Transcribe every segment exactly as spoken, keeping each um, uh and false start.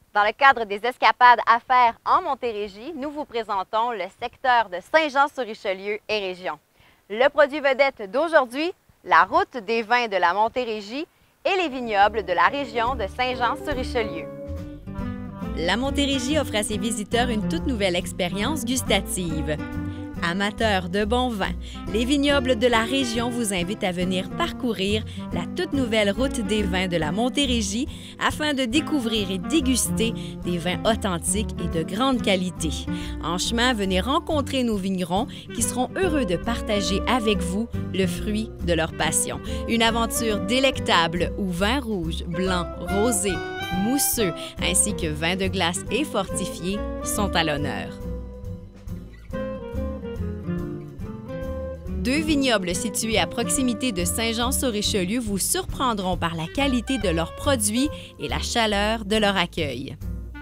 Dans le cadre des escapades à faire en Montérégie, nous vous présentons le secteur de Saint-Jean-sur-Richelieu et région. Le produit vedette d'aujourd'hui, la route des vins de la Montérégie et les vignobles de la région de Saint-Jean-sur-Richelieu. La Montérégie offre à ses visiteurs une toute nouvelle expérience gustative. Amateurs de bons vins, les vignobles de la région vous invitent à venir parcourir la toute nouvelle route des vins de la Montérégie afin de découvrir et déguster des vins authentiques et de grande qualité. En chemin, venez rencontrer nos vignerons qui seront heureux de partager avec vous le fruit de leur passion. Une aventure délectable où vins rouges, blancs, rosés, mousseux ainsi que vins de glace et fortifiés sont à l'honneur. Deux vignobles situés à proximité de Saint-Jean-sur-Richelieu vous surprendront par la qualité de leurs produits et la chaleur de leur accueil.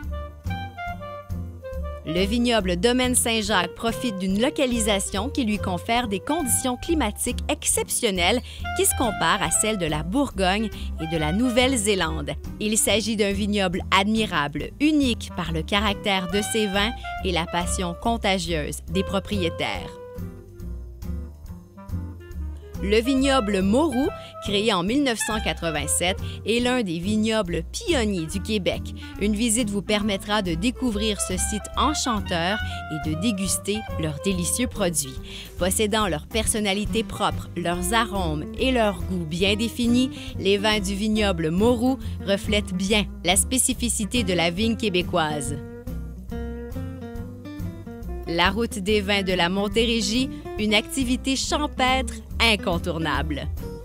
Le vignoble Domaine Saint-Jacques profite d'une localisation qui lui confère des conditions climatiques exceptionnelles qui se comparent à celles de la Bourgogne et de la Nouvelle-Zélande. Il s'agit d'un vignoble admirable, unique par le caractère de ses vins et la passion contagieuse des propriétaires. Le vignoble Moreau, créé en mille neuf cent quatre-vingt-sept, est l'un des vignobles pionniers du Québec. Une visite vous permettra de découvrir ce site enchanteur et de déguster leurs délicieux produits. Possédant leur personnalité propre, leurs arômes et leur goût bien définis, les vins du vignoble Moreau reflètent bien la spécificité de la vigne québécoise. La route des vins de la Montérégie, une activité champêtre incontournable.